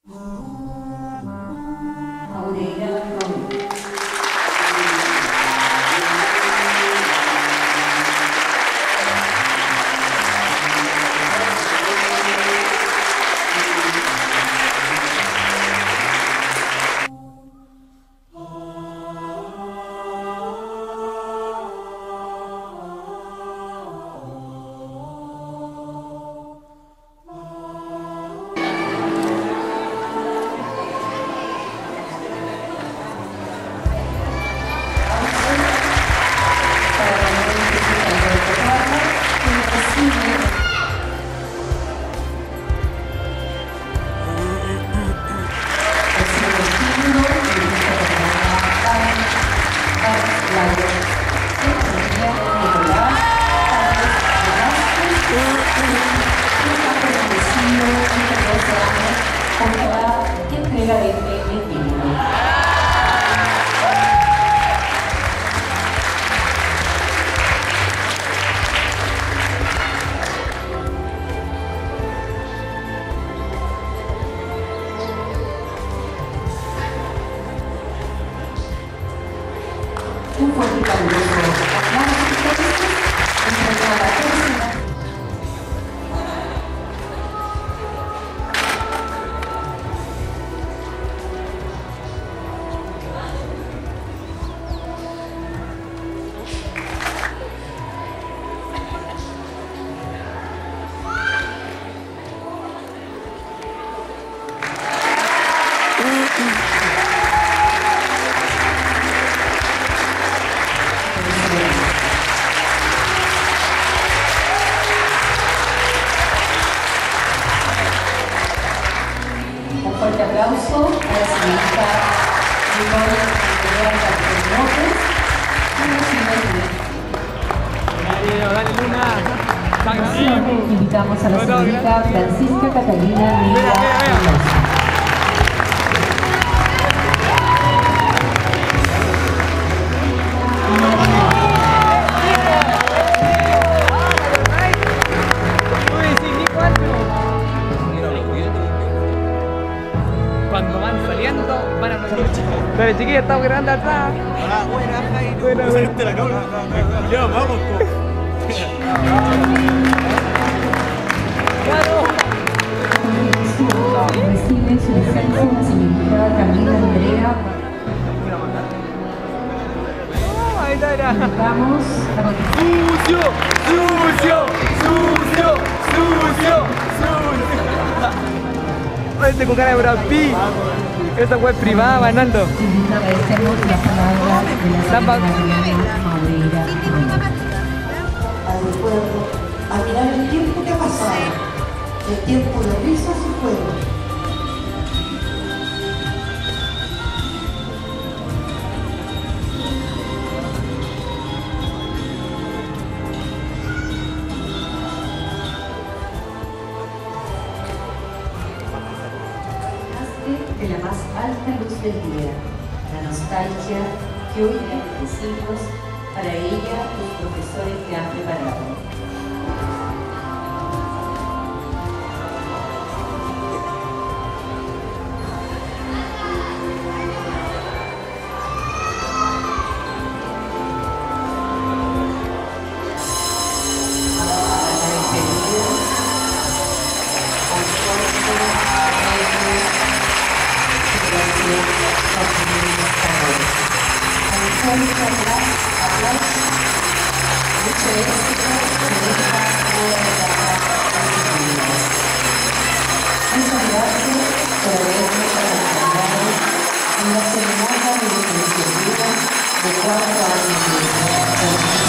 Un fuerte y caluroso aplauso entre la tercera. Un fuerte aplauso a la señorita Nicole López. Invitamos a la señorita Francisca Catalina Mira. Cuando van saliendo, van a hablar. Pero chiquilla, estamos grabando atrás. Hola, buenas, Jairo. Buenas. La cámara. Ya, vamos, Recibe su licencia la señorita Camila Andrea. Ahí está. Vamos a ¡Sucio! ¡Sucio! ¡Sucio! ¡Sucio! ¡Sucio! Este con cara de Brad Pitt. Esta web privada, Manando. agradecemos las palabras de la señora Mariana Maureira. Al recuerdo, a mirar el tiempo que ha pasado, el tiempo de risas y juegos. De la más alta luz del día, la nostalgia que hoy de siglos para ella los profesores te han preparado. De 4 años de